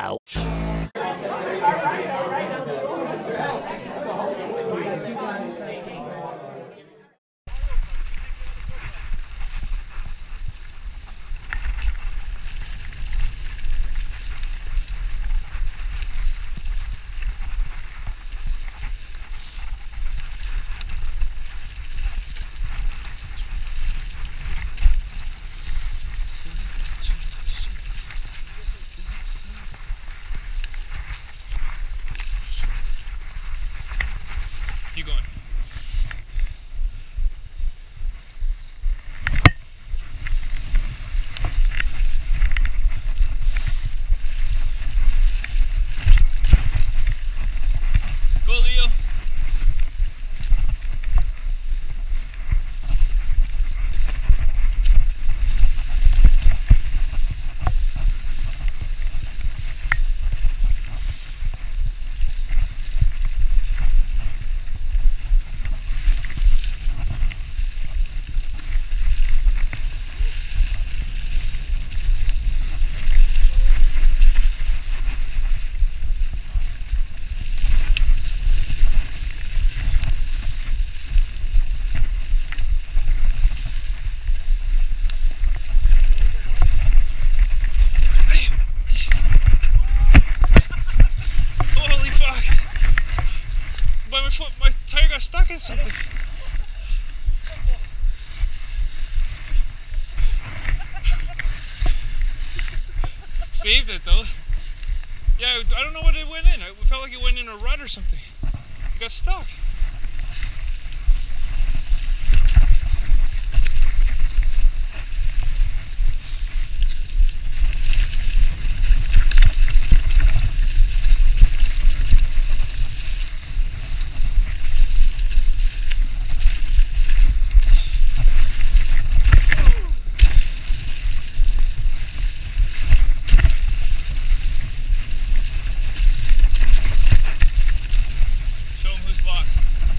now. Keep going. Go, Leo. Holy fuck! But my foot, my tire got stuck in something. Saved it though. Yeah, I don't know what it went in. It felt like it went in a rut or something. It got stuck. Show 'em who's blocked.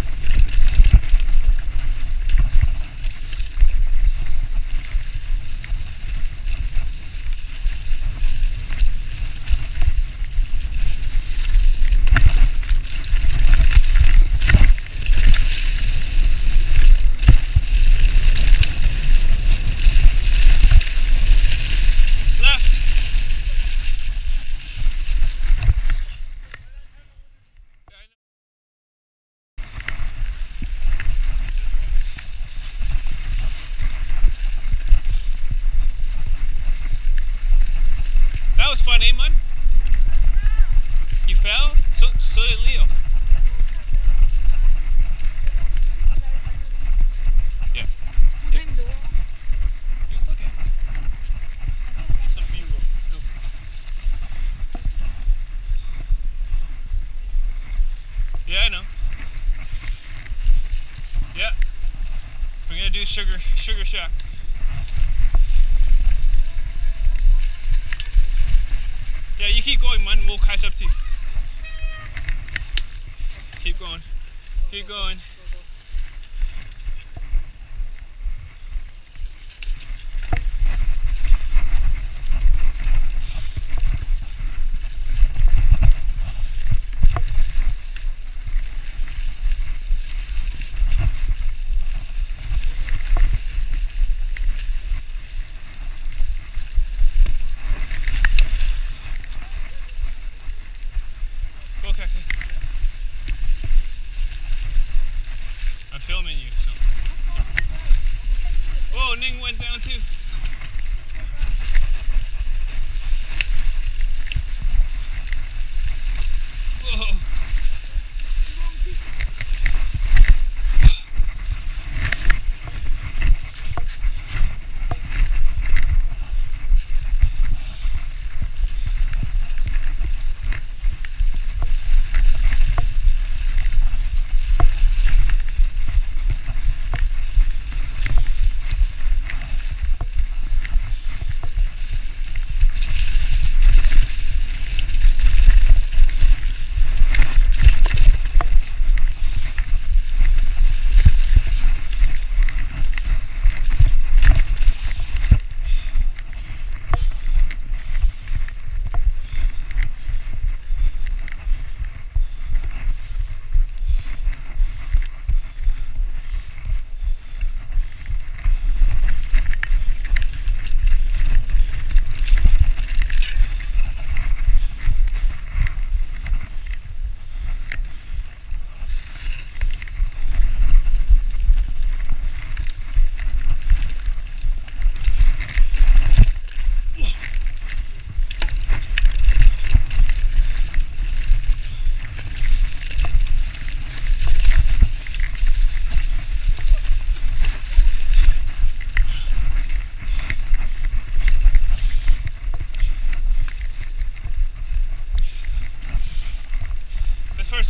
Left. That was fun, eh, man? You fell? So did Leo. Yeah. It's okay. Get some B-roll. Let's go. Yeah, I know. Yeah. We're gonna do Sugar Shack. Yeah, you keep going, man. We'll catch up to you. Keep going. Keep going. Go, Kaki.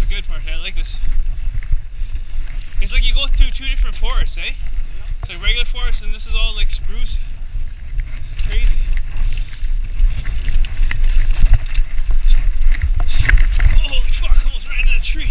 the good part. I like this. It's like you go through two different forests, eh? It's like regular forest, and this is all like spruce. Crazy. Oh, holy fuck, almost ran into a tree.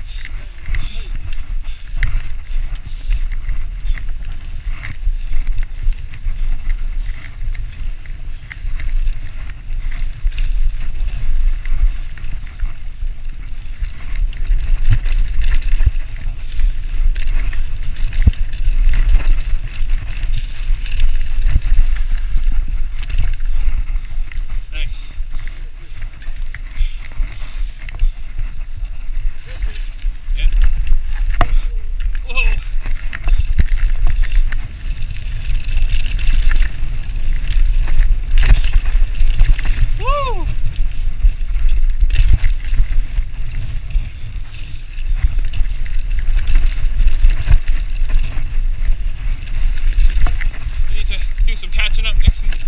Some catching up next season.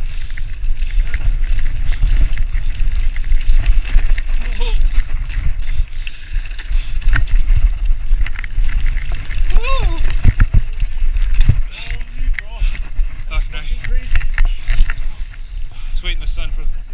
Whoa. Woo. Fuck, nice. Just waiting in the sun for